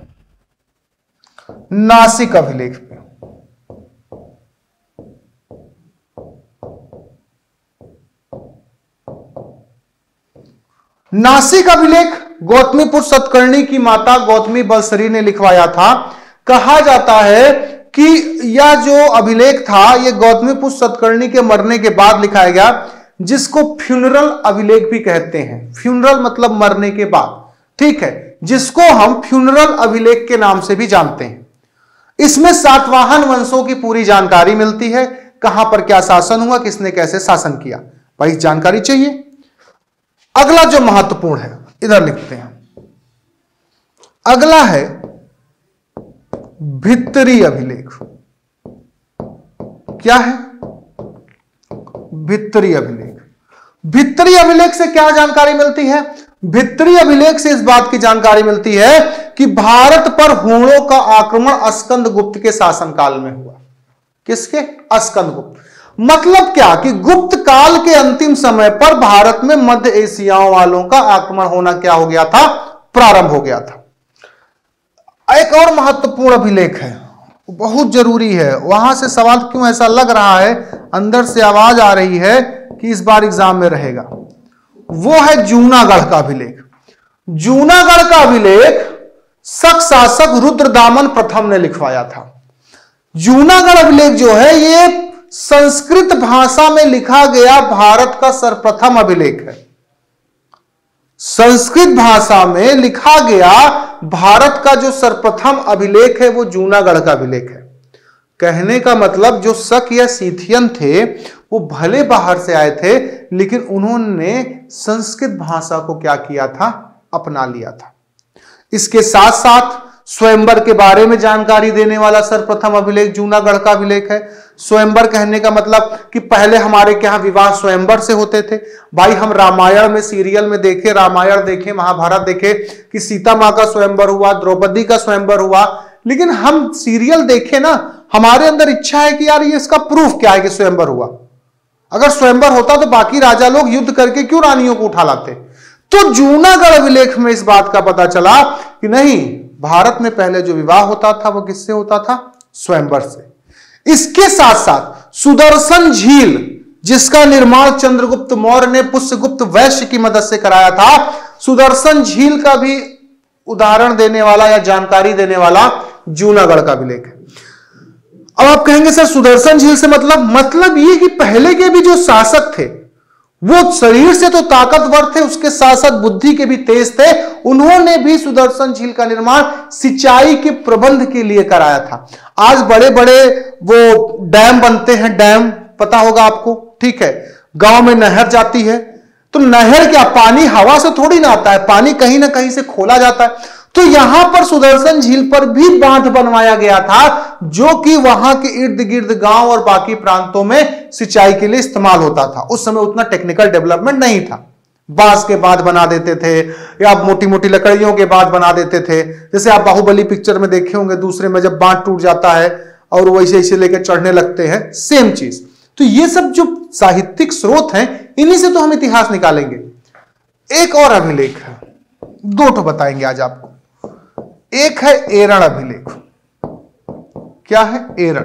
नासिक अभिलेख पे। नासिक अभिलेख गौतमीपुत्र सतकर्णी की माता गौतमी बलसरी ने लिखवाया था। कहा जाता है कि यह जो अभिलेख था यह गौतमीपुत्र सतकर्णी के मरने के बाद लिखाया गया, जिसको फ्यूनरल अभिलेख भी कहते हैं। फ्यूनरल मतलब मरने के बाद, ठीक है, जिसको हम फ्यूनरल अभिलेख के नाम से भी जानते हैं। इसमें सातवाहन वंशों की पूरी जानकारी मिलती है, कहां पर क्या शासन हुआ, किसने कैसे शासन किया, भाई जानकारी चाहिए। अगला जो महत्वपूर्ण है इधर लिखते हैं, अगला है भित्तरी अभिलेख। क्या है? भित्तरी अभिलेख। भित्तरी अभिलेख से क्या जानकारी मिलती है? भित्तरी अभिलेख से इस बात की जानकारी मिलती है कि भारत पर हूणों का आक्रमण स्कंदगुप्त के शासनकाल में हुआ। किसके? स्कंदगुप्त। मतलब क्या कि गुप्त काल के अंतिम समय पर भारत में मध्य एशियाओं वालों का आक्रमण होना क्या हो गया था? प्रारंभ हो गया था। एक और महत्वपूर्ण अभिलेख है, बहुत जरूरी है। वहां से सवाल क्यों ऐसा लग रहा है, अंदर से आवाज आ रही है कि इस बार एग्जाम में रहेगा, वो है जूनागढ़ का अभिलेख। जूनागढ़ का अभिलेख शक शासक रुद्रदामन प्रथम ने लिखवाया था। जूनागढ़ अभिलेख जो है ये संस्कृत भाषा में लिखा गया भारत का सर्वप्रथम अभिलेख है। संस्कृत भाषा में लिखा गया भारत का जो सर्वप्रथम अभिलेख है वो जूनागढ़ का अभिलेख है। कहने का मतलब जो शक या सीथियन थे वो भले बाहर से आए थे, लेकिन उन्होंने संस्कृत भाषा को क्या किया था? अपना लिया था। इसके साथ साथ स्वयंवर के बारे में जानकारी देने वाला सर्वप्रथम अभिलेख जूनागढ़ का अभिलेख है। स्वयंवर कहने का मतलब कि पहले हमारे यहाँ विवाह स्वयंवर से होते थे। भाई हम रामायण में, सीरियल में देखे, रामायण देखे, महाभारत देखे कि सीता माँ का स्वयंवर हुआ, द्रौपदी का स्वयंवर हुआ, लेकिन हम सीरियल देखे ना, हमारे अंदर इच्छा है कि यार ये इसका प्रूफ क्या है कि स्वयंवर हुआ। अगर स्वयंवर होता तो बाकी राजा लोग युद्ध करके क्यों रानियों को उठा लाते? तो जूनागढ़ अभिलेख में इस बात का पता चला कि नहीं, भारत में पहले जो विवाह होता था वो किससे होता था? स्वयंवर से। इसके साथ साथ सुदर्शन झील, जिसका निर्माण चंद्रगुप्त मौर्य ने पुष्यगुप्त वैश्य की मदद से कराया था, सुदर्शन झील का भी उदाहरण देने वाला या जानकारी देने वाला जूनागढ़ का अभिलेख है। अब आप कहेंगे सर सुदर्शन झील से मतलब ये कि पहले के भी जो शासक थे वो शरीर से तो ताकतवर थे, उसके साथ साथ बुद्धि के भी तेज थे। उन्होंने भी सुदर्शन झील का निर्माण सिंचाई के प्रबंध के लिए कराया था। आज बड़े बड़े वो डैम बनते हैं, डैम पता होगा आपको, ठीक है, गांव में नहर जाती है तो नहर क्या, पानी हवा से थोड़ी ना आता है, पानी कहीं ना कहीं से खोला जाता है। तो यहां पर सुदर्शन झील पर भी बांध बनवाया गया था, जो कि वहां के इर्द गिर्द गांव और बाकी प्रांतों में सिंचाई के लिए इस्तेमाल होता था। उस समय उतना टेक्निकल डेवलपमेंट नहीं था, बांस के बांध बना देते थे या मोटी मोटी लकड़ियों के बांध बना देते थे। जैसे आप बाहुबली पिक्चर में देखे होंगे, दूसरे में जब बांध टूट जाता है और वैसे ऐसे लेकर चढ़ने लगते हैं, सेम चीज। तो ये सब जो साहित्यिक स्रोत हैं, इन्हीं से तो हम इतिहास निकालेंगे। एक और अभिलेख है, दो तो बताएंगे आज आपको। एक है एरण अभिलेख। क्या है? एरण।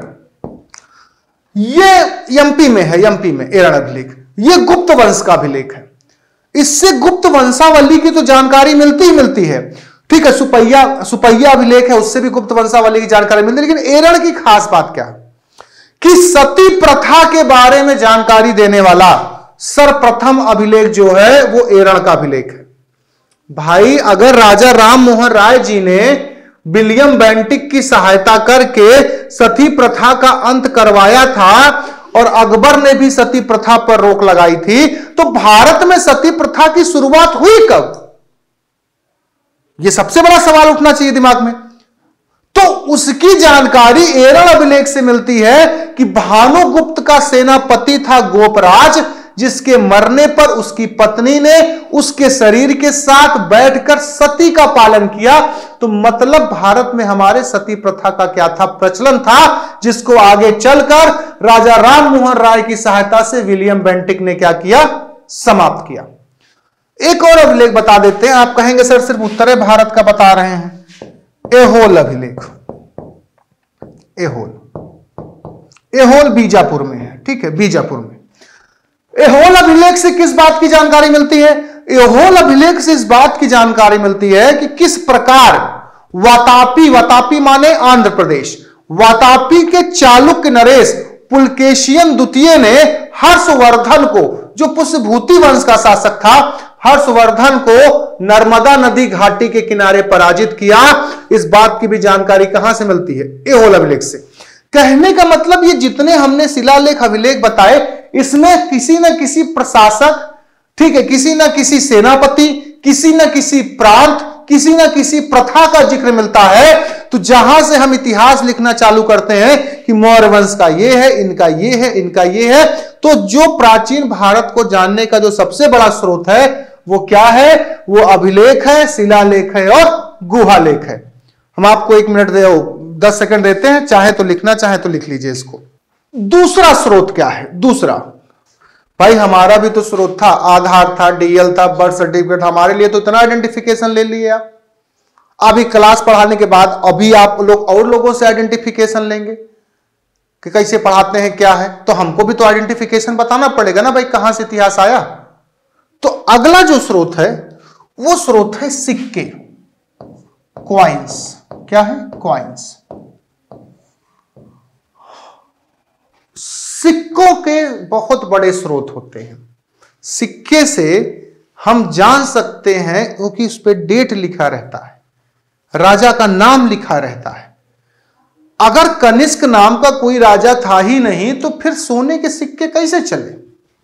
ये एमपी में है, एमपी में एरण अभिलेख। ये गुप्त वंश का अभिलेख है। इससे गुप्त वंशावली की तो जानकारी मिलती ही मिलती है, ठीक है। सुपैया अभिलेख है, उससे भी गुप्त वंशावली की जानकारी मिलती है। लेकिन एरण की खास बात क्या है कि सती प्रथा के बारे में जानकारी देने वाला सर्वप्रथम अभिलेख जो है वो एरण का अभिलेख है। भाई अगर राजा राम मोहन राय जी ने विलियम बेंटिक की सहायता करके सती प्रथा का अंत करवाया था और अकबर ने भी सती प्रथा पर रोक लगाई थी, तो भारत में सती प्रथा की शुरुआत हुई कब? यह सबसे बड़ा सवाल उठना चाहिए दिमाग में। तो उसकी जानकारी एरण अभिलेख से मिलती है कि भानुगुप्त का सेनापति था गोपराज, जिसके मरने पर उसकी पत्नी ने उसके शरीर के साथ बैठकर सती का पालन किया। तो मतलब भारत में हमारे सती प्रथा का क्या था? प्रचलन था, जिसको आगे चलकर राजा राम मोहन राय की सहायता से विलियम बेंटिक ने क्या किया? समाप्त किया। एक और अभिलेख बता देते हैं। आप कहेंगे सर सिर्फ उत्तरी भारत का बता रहे हैं। एहोल अभिलेख। एहोल बीजापुर में है, ठीक है, बीजापुर में। एहोल अभिलेख से किस बात की जानकारी मिलती है? एहोल अभिलेख से इस बात की जानकारी मिलती है कि किस प्रकार वातापी माने आंध्र प्रदेश, वातापी के चालुक्य नरेश पुलकेशियन द्वितीय ने हर्षवर्धन को, जो पुष्यभूति वंश का शासक था, हर्षवर्धन को नर्मदा नदी घाटी के किनारे पराजित किया। इस बात की भी जानकारी कहां से मिलती है? एहोल अभिलेख से। कहने का मतलब ये जितने हमने शिलालेख अभिलेख बताए, इसमें किसी न किसी प्रशासक, ठीक है, किसी न किसी सेनापति, किसी न किसी प्रांत, किसी न किसी प्रथा का जिक्र मिलता है। तो जहां से हम इतिहास लिखना चालू करते हैं कि मौर्य वंश का ये है, इनका ये है, इनका ये है, तो जो प्राचीन भारत को जानने का जो सबसे बड़ा स्रोत है वो क्या है? वो अभिलेख है, शिलालेख है और गुहालेख है। हम आपको 1 मिनट 10 सेकंड देते हैं, चाहे तो लिखना, चाहे तो लिख लीजिए इसको। दूसरा स्रोत क्या है? दूसरा, भाई हमारा भी तो स्रोत था, आधार था, डीएल था, बर्थ सर्टिफिकेट, हमारे लिए तो इतना आइडेंटिफिकेशन ले लिए आप। अभी क्लास पढ़ाने के बाद अभी आप लोग और लोगों से आइडेंटिफिकेशन लेंगे कि कैसे पढ़ाते हैं, क्या है, तो हमको भी तो आइडेंटिफिकेशन बताना पड़ेगा ना भाई, कहां से इतिहास आया। तो अगला जो स्रोत है वो स्रोत है सिक्के, क्वाइंस। क्या है? क्वाइंस। सिक्कों के बहुत बड़े स्रोत होते हैं। सिक्के से हम जान सकते हैं क्योंकि उस पर डेट लिखा रहता है, राजा का नाम लिखा रहता है। अगर कनिष्क नाम का कोई राजा था ही नहीं तो फिर सोने के सिक्के कैसे चले?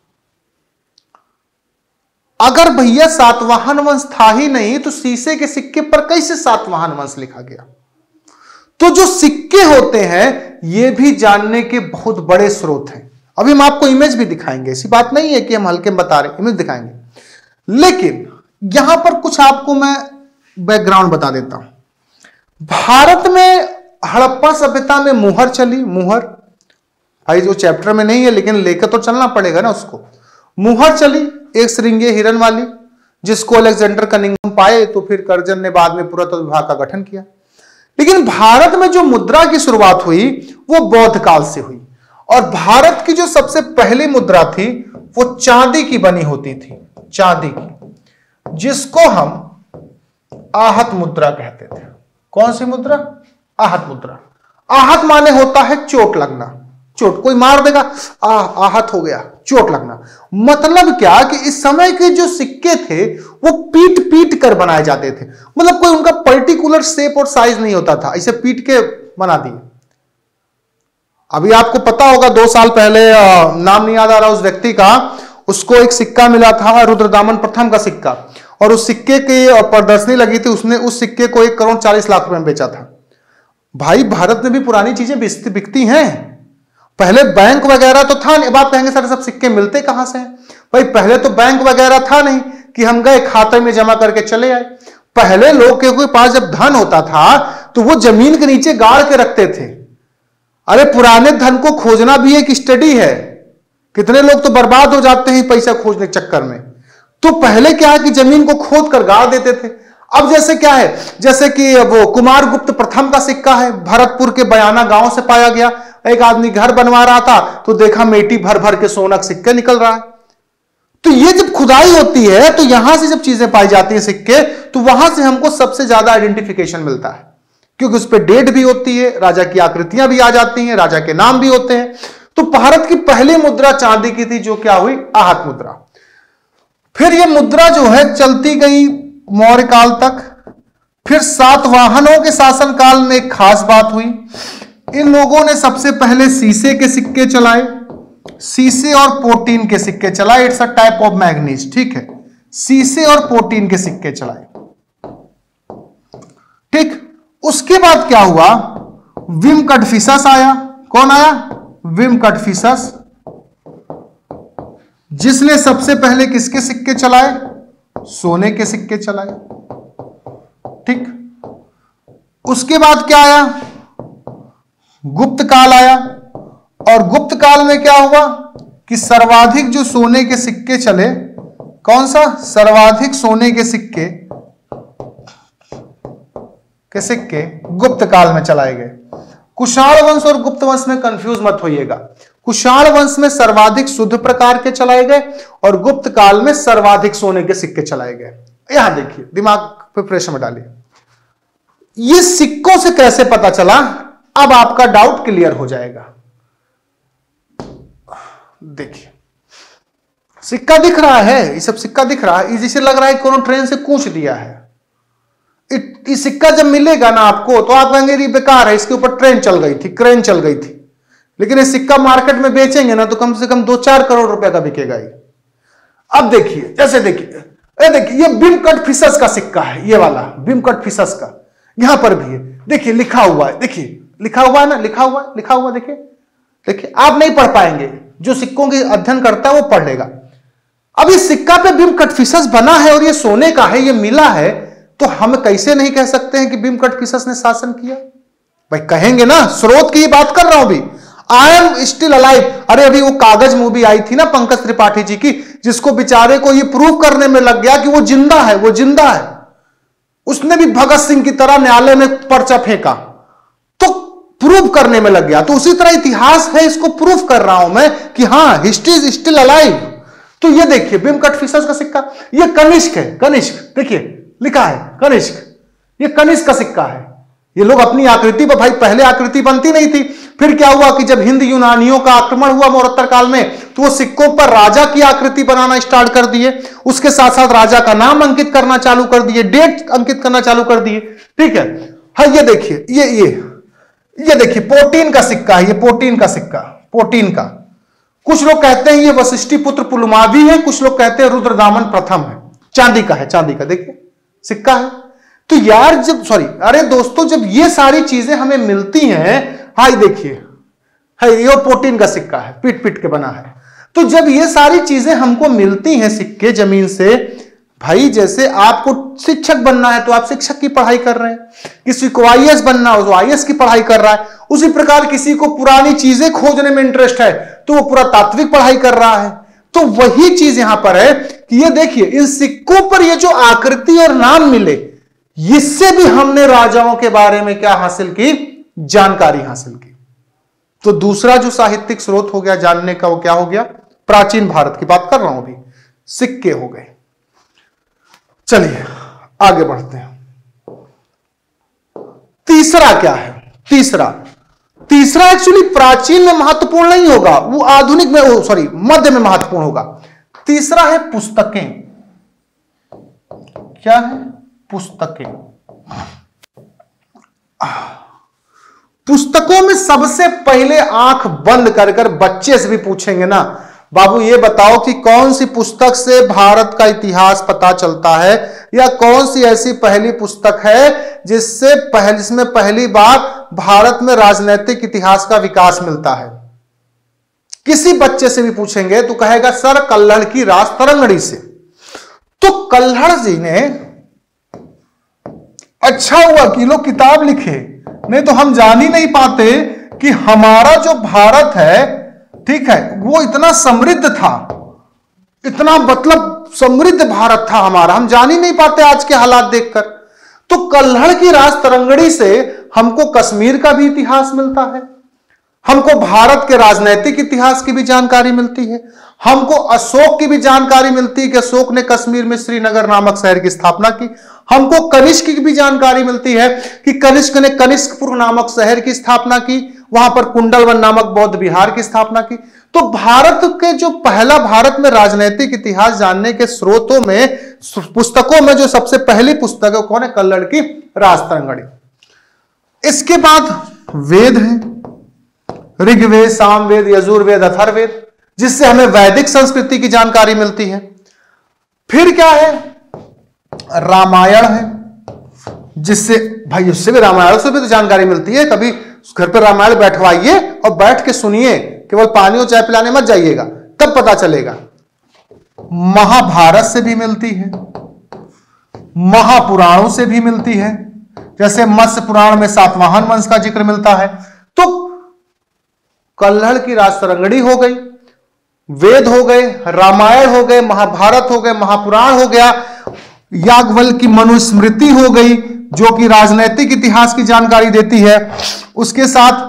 अगर भैया सातवाहन वंश था ही नहीं तो शीशे के सिक्के पर कैसे सातवाहन वंश लिखा गया? तो जो सिक्के होते हैं ये भी जानने के बहुत बड़े स्रोत हैं। अभी हम आपको इमेज भी दिखाएंगे, ऐसी बात नहीं है कि हम हल्के में बता रहे, इमेज दिखाएंगे। लेकिन यहां पर कुछ आपको मैं बैकग्राउंड बता देता हूं। भारत में हड़प्पा सभ्यता में मुहर चली। मुहर भाई जो चैप्टर में नहीं है लेकिन लेकर तो चलना पड़ेगा ना उसको। मुहर चली एक श्रृंगे हिरण वाली, जिसको अलेक्जेंडर कनिंघम पाए, तो फिर कर्जन ने बाद में पुरातत्व विभाग का गठन किया। लेकिन भारत में जो मुद्रा की शुरुआत हुई वो बौद्ध काल से हुई, और भारत की जो सबसे पहली मुद्रा थी वो चांदी की बनी होती थी, चांदी की, जिसको हम आहत मुद्रा कहते थे। कौन सी मुद्रा? आहत मुद्रा। आहत माने होता है चोट लगना, चोट, कोई मार देगा, आहत हो गया, चोट लगना। मतलब क्या कि इस समय के जो सिक्के थे वो पीट पीट कर बनाए जाते थे, मतलब कोई उनका पर्टिकुलर शेप और साइज नहीं होता था, इसे पीट के बना दिए। अभी आपको पता होगा 2 साल पहले, नाम नहीं याद आ रहा उस व्यक्ति का, उसको एक सिक्का मिला था, रुद्रदामन प्रथम का सिक्का, और उस सिक्के की प्रदर्शनी लगी थी, उसने उस सिक्के को 1,40,00,000 रुपए में बेचा था। भाई भारत में भी पुरानी चीजें बिकती हैं। पहले बैंक वगैरह तो था नहीं। अब आप कहेंगे सर सब सिक्के मिलते कहां से हैं? भाई पहले तो बैंक वगैरह था नहीं कि हम गए खाते में जमा करके चले आए। पहले लोग के पास जब धन होता था तो वो जमीन के नीचे गाड़ के रखते थे। अरे पुराने धन को खोजना भी एक स्टडी है, कितने लोग तो बर्बाद हो जाते हैं पैसा खोजने के चक्कर में। तो पहले क्या है कि जमीन को खोद कर गाड़ देते थे। अब जैसे क्या है, जैसे कि वो कुमारगुप्त प्रथम का सिक्का है, भरतपुर के बयाना गांव से पाया गया। एक आदमी घर बनवा रहा था तो देखा मेटी भर भर के सोना सिक्के निकल रहा है। तो ये जब खुदाई होती है तो यहां से जब चीजें पाई जाती हैं सिक्के, तो वहां से हमको सबसे ज्यादा आइडेंटिफिकेशन मिलता है, क्योंकि उस पर डेट भी होती है, राजा की आकृतियां भी आ जाती हैं, राजा के नाम भी होते हैं। तो भारत की पहली मुद्रा चांदी की थी, जो क्या हुई? आहत मुद्रा। फिर यह मुद्रा जो है चलती गई मौर्य काल तक। फिर सातवाहनों के शासनकाल में एक खास बात हुई, इन लोगों ने सबसे पहले शीशे के सिक्के चलाए, शीशे और पोटीन के सिक्के चलाए। It's a type of manganese, ठीक है, शीशे और पोटीन के सिक्के चलाए, ठीक। उसके बाद क्या हुआ? विम कटफिसस आया। कौन आया? विम कटफिसस, जिसने सबसे पहले किसके सिक्के चलाए? सोने के सिक्के चलाए, ठीक। उसके बाद क्या आया? गुप्त काल आया, और गुप्त काल में क्या हुआ कि सर्वाधिक जो सोने के सिक्के चले, कौन सा? सर्वाधिक सोने के सिक्के गुप्त काल में चलाए गए। कुषाण वंश और गुप्त वंश में कंफ्यूज मत होइएगा। कुषाण वंश में सर्वाधिक शुद्ध प्रकार के चलाए गए और गुप्त काल में सर्वाधिक सोने के सिक्के चलाए गए। यहां देखिए, दिमाग पे प्रेशर में डालिए, ये सिक्कों से कैसे पता चला? अब आपका डाउट क्लियर हो जाएगा। देखिए सिक्का दिख रहा है, ये सब सिक्का दिख रहा है, जैसे लग रहा है कोनो ट्रेन से कूच दिया है। ये सिक्का जब मिलेगा ना आपको तो आप कहेंगे ये बेकार है, इसके ऊपर ट्रेन चल गई थी, क्रेन चल गई थी। लेकिन ये सिक्का मार्केट में बेचेंगे ना तो कम से कम 2-4 करोड़ रुपए का बिकेगा ये। अब देखिए, जैसे देखिए, ये बिम कटफिसस का सिक्का है, ये वाला बिम कटफिसस का, यहां पर भी है, देखिए लिखा हुआ है, देखिए लिखा हुआ है ना, लिखा हुआ देखिए आप नहीं पढ़ पाएंगे, जो सिक्कों की अध्ययन करता है वो पढ़ लेगा। अब ये सिक्का पे बिम कटफिसस बना है और ये सोने का है, ये मिला है, तो हम कैसे नहीं कह सकते हैं कि बिम कटफिसस ने शासन किया? भाई कहेंगे ना, स्रोत की बात कर रहा हूं भी। I am still alive. अरे अभी वो कागज मूवी आई थी ना पंकज त्रिपाठी जी की, जिसको बेचारे को ये प्रूव करने में लग गया कि वो जिंदा है, वो जिंदा है। उसने भी भगत सिंह की तरह न्यायालय में पर्चा फेंका, तो प्रूव करने में लग गया। तो उसी तरह इतिहास है, इसको प्रूव कर रहा हूं मैं कि हां हिस्ट्री इज स्टिल अलाइव। तो ये देखिए बिमकट फिशर्स का सिक्का, ये कनिष्क है, कनिष्क देखिए लिखा है कनिष्क, ये कनिष्क का सिक्का है। ये लोग अपनी आकृति पर, भाई पहले आकृति बनती नहीं थी, फिर क्या हुआ कि जब हिंद यूनानियों का आक्रमण हुआ मौर्योत्तर काल में, तो वो सिक्कों पर राजा की आकृति बनाना स्टार्ट कर दिए, उसके साथ साथ राजा का नाम अंकित करना चालू कर दिए, डेट अंकित करना चालू कर दिए। ठीक है, हाँ ये देखिए, ये देखिए पोटीन का सिक्का है, ये पोटीन का सिक्का, पोटीन का। कुछ लोग कहते हैं ये वशिष्ठी पुत्र पुलमावी है, कुछ लोग कहते हैं रुद्रदामन प्रथम है। चांदी का है, चांदी का देखिए सिक्का है। तो यार जब अरे दोस्तों जब ये सारी चीजें हमें मिलती हैं, हाई देखिए है ये पोटीन का सिक्का है, पीट पीट के बना है। तो जब ये सारी चीजें हमको मिलती हैं सिक्के जमीन से, भाई जैसे आपको शिक्षक बनना है तो आप शिक्षक की पढ़ाई कर रहे हैं, किसी को आईएएस बनना हो तो आईएएस की पढ़ाई कर रहा है, उसी प्रकार किसी को पुरानी चीजें खोजने में इंटरेस्ट है तो वो पुरातात्विक पढ़ाई कर रहा है। तो वही चीज यहां पर है कि ये देखिए इन सिक्कों पर ये जो आकृति और नाम मिले, इससे भी हमने राजाओं के बारे में क्या हासिल की, जानकारी हासिल की। तो दूसरा जो साहित्यिक स्रोत हो गया जानने का, वो क्या हो गया, प्राचीन भारत की बात कर रहा हूं अभी, सिक्के हो गए। चलिए आगे बढ़ते हैं। तीसरा क्या है, तीसरा एक्चुअली प्राचीन में महत्वपूर्ण नहीं होगा, वो आधुनिक में मध्य में महत्वपूर्ण होगा। तीसरा है पुस्तकें। क्या है, पुस्तकें। पुस्तकों में सबसे पहले आंख बंद कर कर बच्चे से भी पूछेंगे ना, बाबू ये बताओ कि कौन सी पुस्तक से भारत का इतिहास पता चलता है, या कौन सी ऐसी पहली पुस्तक है जिसमें पहली बार भारत में राजनीतिक इतिहास का विकास मिलता है। किसी बच्चे से भी पूछेंगे तो कहेगा सर कल्हड़ की रास तरंगड़ी से। तो कल्हड़ जी ने, अच्छा हुआ कि लोग किताब लिखे, नहीं तो हम जान ही नहीं पाते कि हमारा जो भारत है, ठीक है, वो इतना समृद्ध था, इतना मतलब समृद्ध भारत था हमारा, हम जान ही नहीं पाते आज के हालात देखकर। तो कल्हड़ की रास तरंगड़ी से हमको कश्मीर का भी इतिहास मिलता है, हमको भारत के राजनीतिक इतिहास की भी जानकारी मिलती है, हमको अशोक की भी जानकारी मिलती है कि अशोक ने कश्मीर में श्रीनगर नामक शहर की स्थापना की, हमको कनिष्क की भी जानकारी मिलती है कि कनिष्क ने कनिष्कपुर नामक शहर की स्थापना की, वहां पर कुंडलवन नामक बौद्ध विहार की स्थापना की। तो भारत के जो पहला भारत में राजनीतिक इतिहास जानने के स्रोतों में, पुस्तकों में जो सबसे पहली पुस्तक है कौन है, कल्हड़ की रास तरंगड़ी। इसके बाद वेद है, ऋग्वेद, सामवेद, यजुर्वेद, अथर्ववेद, जिससे हमें वैदिक संस्कृति की जानकारी मिलती है। फिर क्या है, रामायण है, जिससे भाई उससे भी, रामायण से भी तो जानकारी मिलती है। कभी घर पर रामायण बैठवाइए और बैठ के सुनिए, केवल पानी और चाय पिलाने मत जाइएगा, तब पता चलेगा। महाभारत से भी मिलती है, महापुराणों से भी मिलती है, जैसे मत्स्य पुराण में सातवाहन वंश का जिक्र मिलता है। तो कल्हड़ की रास तरंगड़ी हो गई, वेद हो गए, रामायण हो गए, महाभारत हो गए, महापुराण हो गया, याज्ञवल्क्य की मनुस्मृति हो गई जो कि राजनीतिक इतिहास की जानकारी देती है, उसके साथ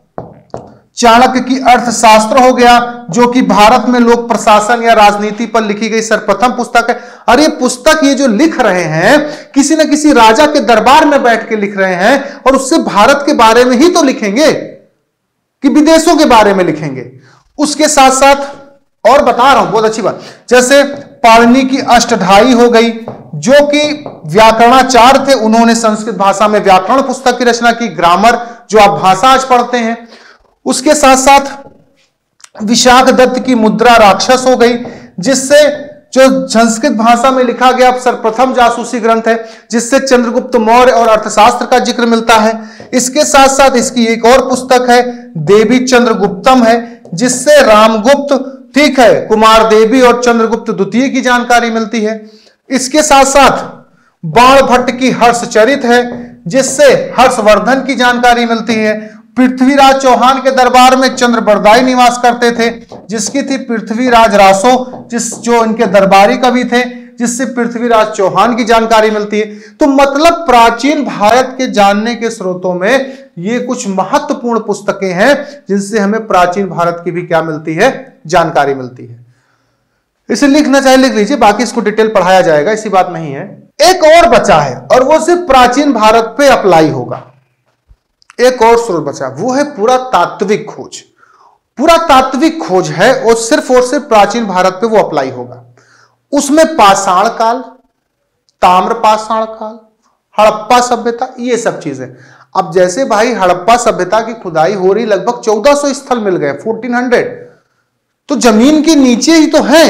चाणक्य की अर्थशास्त्र हो गया जो कि भारत में लोक प्रशासन या राजनीति पर लिखी गई सर्वप्रथम पुस्तक है। और ये पुस्तक ये जो लिख रहे हैं किसी न किसी राजा के दरबार में बैठ के लिख रहे हैं, और उससे भारत के बारे में ही तो लिखेंगे कि विदेशों के बारे में लिखेंगे। उसके साथ साथ और बता रहा हूं, बहुत अच्छी बात, जैसे पाणिनि की अष्टधाई हो गई जो कि व्याकरणाचार्य थे, उन्होंने संस्कृत भाषा में व्याकरण पुस्तक की रचना की, ग्रामर जो आप भाषा आज पढ़ते हैं। उसके साथ साथ विशाख दत्त की मुद्रा राक्षस हो गई, जिससे जो संस्कृत भाषा में लिखा गया सर्वप्रथम जासूसी ग्रंथ है, जिससे चंद्रगुप्त मौर्य और अर्थशास्त्र का जिक्र मिलता है। इसके साथ साथ इसकी एक और पुस्तक है देवी चंद्रगुप्तम है, जिससे रामगुप्त, ठीक है, कुमार देवी और चंद्रगुप्त द्वितीय की जानकारी मिलती है। इसके साथ साथ बाण भट्ट की हर्षचरित है, जिससे हर्षवर्धन की जानकारी मिलती है। पृथ्वीराज चौहान के दरबार में चंद्र बरदाई निवास करते थे, जिसकी थी पृथ्वीराज रासो, जो इनके दरबारी कवि थे, जिससे पृथ्वीराज चौहान की जानकारी मिलती है। तो मतलब प्राचीन भारत के जानने के स्रोतों में ये कुछ महत्वपूर्ण पुस्तकें हैं जिनसे हमें प्राचीन भारत की भी क्या मिलती है, जानकारी मिलती है। इसे लिखना चाहे लिख लीजिए, बाकी इसको डिटेल पढ़ाया जाएगा, ऐसी बात नहीं है। एक और बचा है और वो सिर्फ प्राचीन भारत पे अप्लाई होगा। एक और स्रोत बचा, वो है पुरातात्विक खोज। पुरातात्विक खोज है और सिर्फ प्राचीन भारत पे वो अप्लाई होगा। उसमें पाषाण काल, ताम्र पाषाण काल, हड़प्पा सभ्यता, ये सब चीजें। अब जैसे भाई हड़प्पा सभ्यता की खुदाई हो रही, लगभग 1400 स्थल मिल गए, 1400, तो जमीन के नीचे ही तो हैं,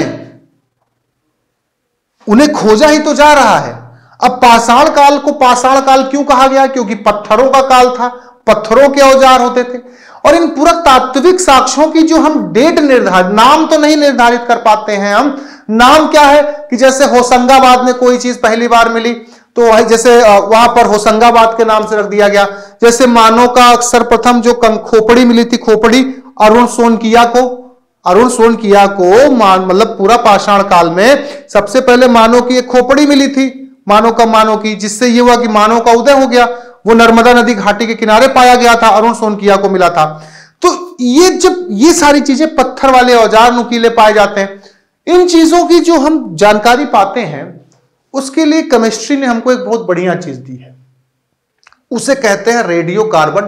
उन्हें खोजा ही तो जा रहा है। अब पाषाण काल को पाषाण काल क्यों कहा गया? क्योंकि पत्थरों का काल था, पत्थरों के औजार होते थे। और इन पुरातात्विक साक्ष्यों की जो हम डेट निर्धारित, नाम तो नहीं निर्धारित कर पाते हैं हम। नाम क्या है कि जैसे होशंगाबाद में कोई चीज पहली बार मिली तो जैसे वहां पर होशंगाबाद के नाम से रख दिया गया। जैसे मानव का सर्वप्रथम जो खोपड़ी मिली थी, खोपड़ी अरुण सोनकिया को मतलब पूरा पाषाण काल में सबसे पहले मानव की एक खोपड़ी मिली थी, मानव की, जिससे ये हुआ कि मानव का उदय हो गया। वो नर्मदा नदी घाटी के किनारे पाया गया था, अरुण सोनकिया को मिला था। तो ये जब ये सारी चीजें, पत्थर वाले औजार नुकीले पाए जाते हैं, इन चीजों की जो हम जानकारी पाते हैं, उसके लिए केमिस्ट्री ने हमको एक बहुत बढ़िया चीज दी है। उसे कहते हैं radio carbon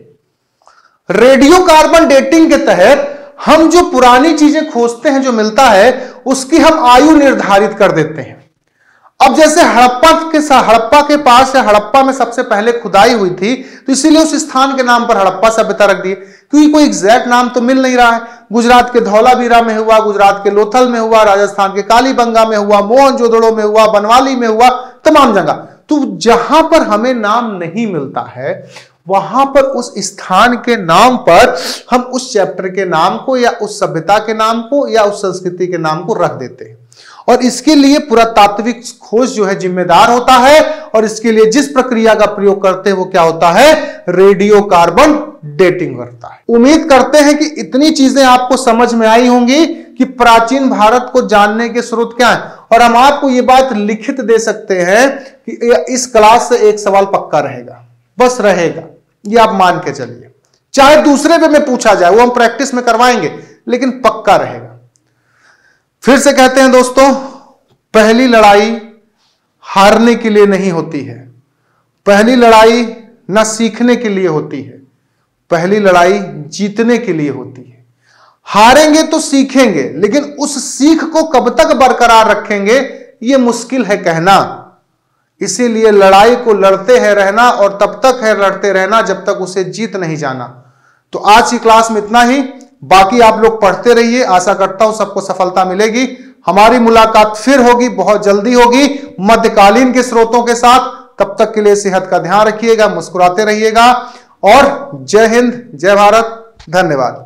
dating. Radio carbon dating के तहत हम जो पुरानी चीजें खोजते हैं, जो मिलता है, उसकी हम आयु निर्धारित कर देते हैं। अब जैसे हड़प्पा के पास या हड़प्पा में सबसे पहले खुदाई हुई थी, तो इसीलिए उस स्थान के नाम पर हड़प्पा सभ्यता रख दी, क्योंकि कोई एग्जैक्ट नाम तो मिल नहीं रहा है। गुजरात के धौलावीरा में हुआ, गुजरात के लोथल में हुआ, राजस्थान के कालीबंगा में हुआ, मोहनजोदड़ो में हुआ, बनवाली में हुआ, तमाम जगह। तो जहां पर हमें नाम नहीं मिलता है, वहां पर उस स्थान के नाम पर हम उस चैप्टर के नाम को या उस सभ्यता के नाम को या उस संस्कृति के नाम को रख देते हैं। और इसके लिए पुरातात्विक खोज जो है जिम्मेदार होता है, और इसके लिए जिस प्रक्रिया का प्रयोग करते हैं वो क्या होता है? रेडियो कार्बन डेटिंग करता है। उम्मीद करते हैं कि इतनी चीजें आपको समझ में आई होंगी कि प्राचीन भारत को जानने के स्रोत क्या है। और हम आपको ये बात लिखित दे सकते हैं कि इस क्लास से एक सवाल पक्का रहेगा, बस रहेगा, ये आप मान के चलिए। चाहे दूसरे वे में पूछा जाए, वो हम प्रैक्टिस में करवाएंगे, लेकिन पक्का रहेगा। फिर से कहते हैं दोस्तों, पहली लड़ाई हारने के लिए नहीं होती है, पहली लड़ाई न सीखने के लिए होती है, पहली लड़ाई जीतने के लिए होती है। हारेंगे तो सीखेंगे, लेकिन उस सीख को कब तक बरकरार रखेंगे, यह मुश्किल है कहना। इसीलिए लड़ाई को लड़ते हैं रहना, और तब तक है लड़ते रहना जब तक उसे जीत नहीं जाना। तो आज की क्लास में इतना ही, बाकी आप लोग पढ़ते रहिए। आशा करता हूं सबको सफलता मिलेगी। हमारी मुलाकात फिर होगी, बहुत जल्दी होगी, मध्यकालीन के स्रोतों के साथ। तब तक के लिए सेहत का ध्यान रखिएगा, मुस्कुराते रहिएगा, और जय हिंद, जय भारत, धन्यवाद।